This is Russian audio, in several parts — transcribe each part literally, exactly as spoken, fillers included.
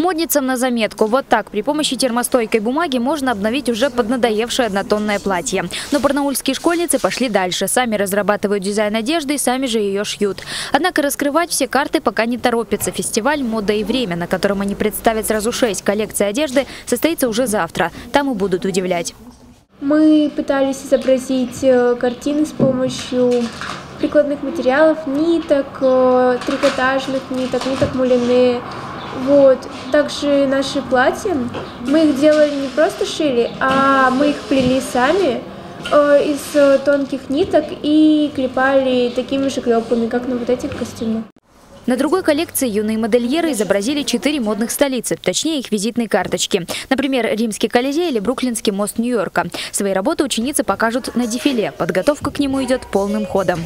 Модницам на заметку. Вот так при помощи термостойкой бумаги можно обновить уже поднадоевшее однотонное платье. Но барнаульские школьницы пошли дальше. Сами разрабатывают дизайн одежды и сами же ее шьют. Однако раскрывать все карты пока не торопятся. Фестиваль «Мода и время», на котором они представят сразу шесть коллекций одежды, состоится уже завтра. Там и будут удивлять. Мы пытались изобразить картины с помощью прикладных материалов, ниток, трикотажных ниток, ниток мулине. Вот. Также наши платья, мы их делали не просто шили, а мы их плели сами э, из тонких ниток и клепали такими же клепками, как на вот этих костюмах. На другой коллекции юные модельеры изобразили четыре модных столицы, точнее их визитные карточки. Например, Римский Колизей или Бруклинский мост Нью-Йорка. Свои работы ученицы покажут на дефиле. Подготовка к нему идет полным ходом.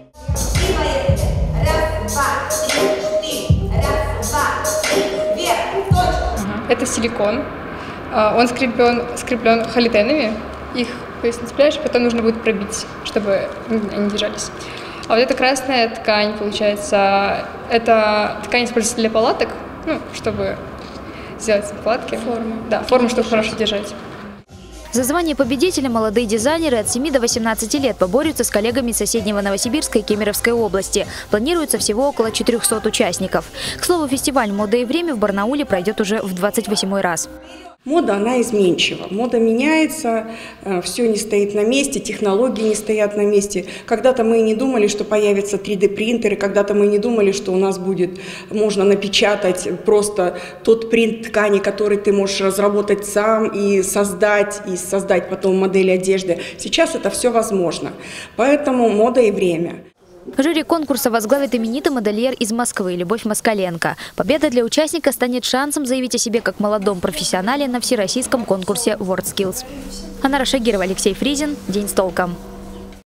Это силикон. Он скреплен, скреплен халитенами. Их, то есть, цепляешь, потом нужно будет пробить, чтобы они держались. А вот эта красная ткань, получается, это ткань используется для палаток, ну, чтобы сделать палатки. Форму. Да, форму, чтобы хорошо держать. За звание победителя молодые дизайнеры от семи до восемнадцати лет поборются с коллегами из соседнего Новосибирска и Кемеровской области. Планируется всего около четырёхсот участников. К слову, фестиваль «Мода и время» в Барнауле пройдет уже в двадцать восьмой раз. Мода, она изменчива. Мода меняется, все не стоит на месте, технологии не стоят на месте. Когда-то мы не думали, что появятся три дэ принтеры, когда-то мы не думали, что у нас будет, можно напечатать просто тот принт ткани, который ты можешь разработать сам и создать, и создать потом модель одежды. Сейчас это все возможно. Поэтому мода и время. Жюри конкурса возглавит именитый модельер из Москвы Любовь Москаленко. Победа для участника станет шансом заявить о себе как молодом профессионале на всероссийском конкурсе WorldSkills. Анна Рашагирова, Алексей Фризин. День с толком.